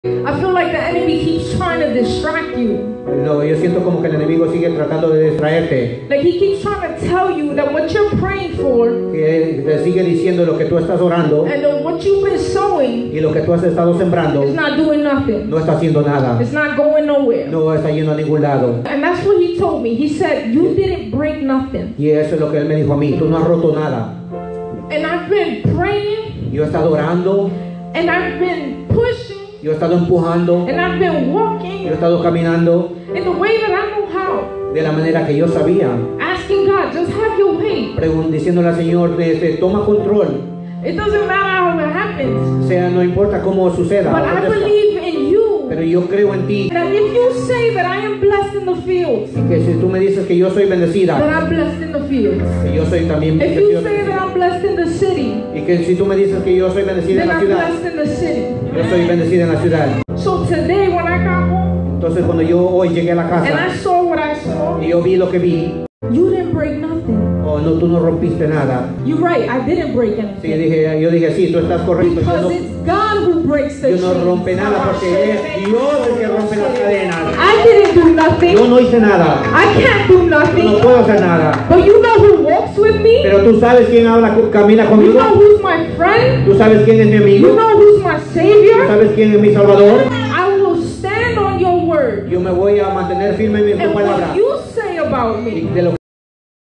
I feel like the enemy keeps trying to distract you. No, yo siento como que el enemigo sigue tratando de distraerte. Like he keeps trying to tell you that what you're praying for Que te sigue diciendo lo que tú estás orando and what you've been sowing y lo que tú has estado sembrando is not doing nothing. no está haciendo nada. It's not going nowhere. No está yendo a ningún lado. And that's what he told me. He said, you didn't break nothing. Y eso es lo que él me dijo a mí. Tú no has roto nada. And I've been praying Yo he estado orando. and I've been pushing Yo he estado empujando. and I've been walking Yo he estado caminando in the way that I know how. de la manera que yo sabía. Asking God, just have your way. Diciéndole al Señor, toma control. It doesn't matter how it happens. O sea, no importa cómo suceda. But I believe in you. Pero yo creo en ti. That if you say that I am blessed in the fields, Que si tú me dices que yo soy bendecida, that I'm blessed in the fields. que yo soy también If you bendecida. say that I'm blessed in the city, Y que si tú me dices que yo soy bendecida en then la I'm ciudad, blessed in the city. yo soy bendecida en la ciudad. So today when I got home Entonces cuando yo hoy llegué a la and casa I saw what I saw, y yo vi lo que vi, you didn't break nothing. oh no, tú no rompiste nada. You're right, I didn't break Sí, anything. yo dije, sí, tú estás correcto. Because it's God who breaks the Yo no chains. rompe nada porque es Dios el que rompe las cadenas. I didn't do nothing. Yo no hice nada. I can't do Yo no nothing. puedo hacer nada. But you know who walks with me? Pero tú sabes quién camina You conmigo. know who's my friend? Tú sabes quién es mi You amigo. know who's my Tú savior? sabes quién es mi Salvador. I will stand on your word. Yo me voy a mantener firme en tu And palabra. what you say about Y me, de lo